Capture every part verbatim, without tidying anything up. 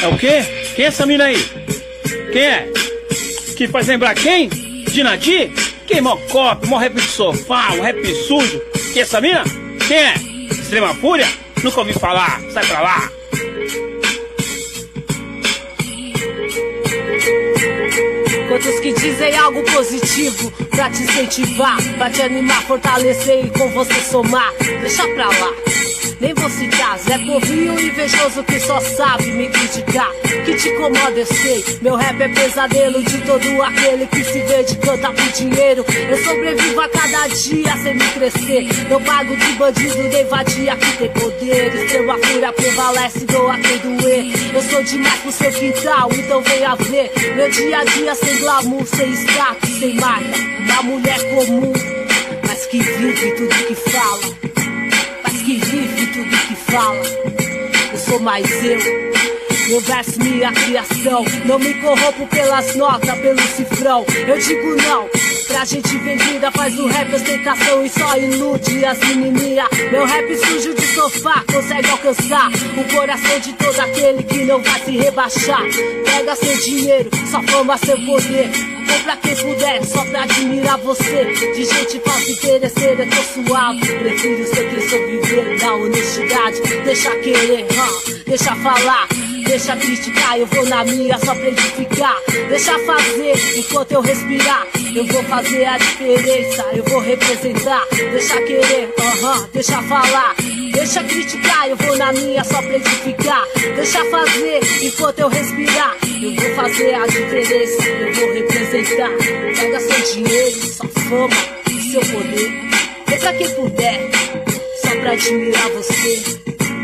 É o quê? Quem é essa mina aí? Quem é? Que faz lembrar quem? Dinadi? Quem mó copo, mó rap de sofá, um rap sujo? Quem é essa mina? Quem é? Extrema Fúria? Nunca ouvi falar, sai pra lá. Quantos que dizem algo positivo pra te incentivar, pra te animar, fortalecer e com você somar. Deixa pra lá, nem vou citar. Zé Povinho invejoso que só sabe me criticar. Que te incomoda eu sei, meu rap é pesadelo de todo aquele que se vê de cantar por dinheiro. Eu sobrevivo a cada dia sem me crescer. Não pago de bandido nem vadia que tem poder. Extrema Fúria prevalece, doa quem doer. Eu sou demais pro seu quintal, então venha ver meu dia a dia sem glamour, sem status, sem marca. Uma mulher comum, mas que vive tudo que fala. Mas que vive tudo que fala. Eu sou mais eu, meu verso, minha criação. Não me corrompo pelas notas, pelo cifrão. Eu digo não, pra gente vendida faz do rap ostentação e só ilude as menininhas. Meu rap sujo de sofá consegue alcançar o coração de todo aquele que não vai se rebaixar. Pega seu dinheiro, só fama, seu poder. Compra quem puder, só pra admirar você. De gente falsa interesseira, eu tô suave. Prefiro ser quem sou viver na honestidade. Deixa querer, huh? Deixa falar. Deixa criticar, eu vou na minha só pra edificar. Deixa fazer, enquanto eu respirar. Eu vou fazer a diferença, eu vou representar. Deixa querer, aham, uh-huh, deixa falar. Deixa criticar, eu vou na minha só pra edificar. Deixa fazer, enquanto eu respirar. Eu vou fazer a diferença, eu vou representar. Pega seu dinheiro, sua fama e seu poder. Dê pra quem puder, só pra admirar você.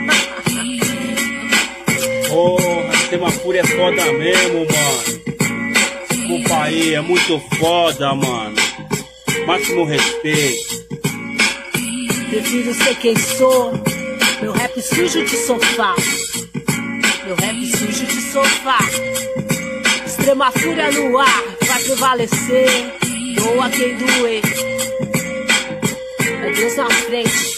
Porra, Extrema Fúria é foda mesmo, mano. Desculpa aí, é muito foda, mano. Máximo respeito. Prefiro ser quem sou. Meu rap sujo de sofá. Meu rap sujo de sofá. Extrema Fúria no ar, vai prevalecer. Doa quem doer. É Deus na frente.